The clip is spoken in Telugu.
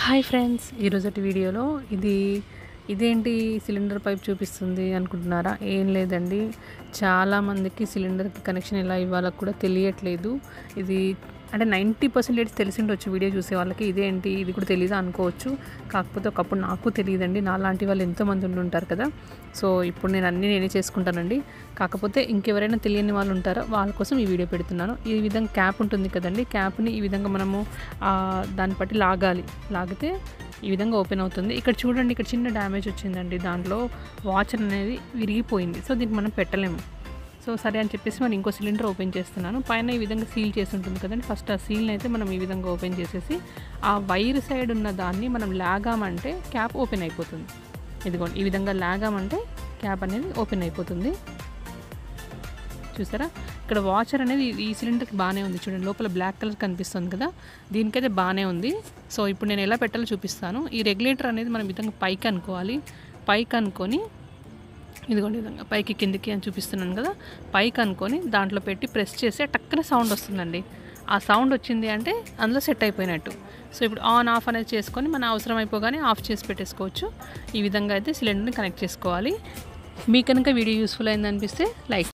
హాయ్ ఫ్రెండ్స్, ఈరోజటి వీడియోలో ఇదేంటి సిలిండర్ పైప్ చూపిస్తుంది అనుకుంటున్నారా? ఏం లేదండి, చాలామందికి సిలిండర్కి కనెక్షన్ ఎలా ఇవ్వాలో కూడా తెలియట్లేదు. ఇది అంటే 90% తెలిసి ఉండొచ్చు వీడియో చూసే వాళ్ళకి. ఇదేంటి ఇది కూడా తెలీదా అనుకోవచ్చు. కాకపోతే ఒకప్పుడు నాకు తెలియదండి. నాలాంటి వాళ్ళు ఎంతోమంది ఉండుంటారు కదా. సో ఇప్పుడు నేనే చేసుకుంటానండి. కాకపోతే ఇంకెవరైనా తెలియని వాళ్ళు ఉంటారో వాళ్ళ కోసం ఈ వీడియో పెడుతున్నాను. ఈ విధంగా క్యాప్ ఉంటుంది కదండి, క్యాప్ని ఈ విధంగా మనము దాన్ని బట్టి లాగితే ఈ విధంగా ఓపెన్ అవుతుంది. ఇక్కడ చూడండి, ఇక్కడ చిన్న డ్యామేజ్ వచ్చిందండి. దాంట్లో వాచర్ అనేది విరిగిపోయింది. సో దీనికి మనం పెట్టలేము. సో సరే అని చెప్పేసి మనం ఇంకో సిలిండర్ ఓపెన్ చేస్తున్నాను. పైన ఈ విధంగా సీల్ చేసి ఉంటుంది కదండి. ఫస్ట్ ఆ సీల్ని అయితే మనం ఈ విధంగా ఓపెన్ చేసేసి ఆ వైర్ సైడ్ ఉన్న దాన్ని మనం లాగామంటే క్యాప్ ఓపెన్ అయిపోతుంది. ఇదిగోండి, ఈ విధంగా లాగామంటే క్యాప్ అనేది ఓపెన్ అయిపోతుంది. చూసారా, ఇక్కడ వాచర్ అనేది ఈ సిలిండర్కి బాగానే ఉంది. చూడండి, లోపల బ్లాక్ కలర్ కనిపిస్తుంది కదా, దీనికైతే బాగానే ఉంది. సో ఇప్పుడు నేను ఎలా పెట్టాలో చూపిస్తాను. ఈ రెగ్యులేటర్ అనేది మనం విధంగా పైకి అనుకోవాలి. పైకి అనుకొని ఇదిగోండి, విధంగా పైకి కిందికి అని చూపిస్తున్నాను కదా, పైకి అనుకొని దాంట్లో పెట్టి ప్రెస్ చేస్తే టక్కన సౌండ్ వస్తుందండి. ఆ సౌండ్ వచ్చింది అంటే అందులో సెట్ అయిపోయినట్టు. సో ఇప్పుడు ఆన్ ఆఫ్ అనేది చేసుకొని మన అవసరం అయిపోగానే ఆఫ్ చేసి పెట్టేసుకోవచ్చు. ఈ విధంగా అయితే సిలిండర్ని కనెక్ట్ చేసుకోవాలి. మీకు కనుక వీడియో యూస్ఫుల్ అయిందనిపిస్తే లైక్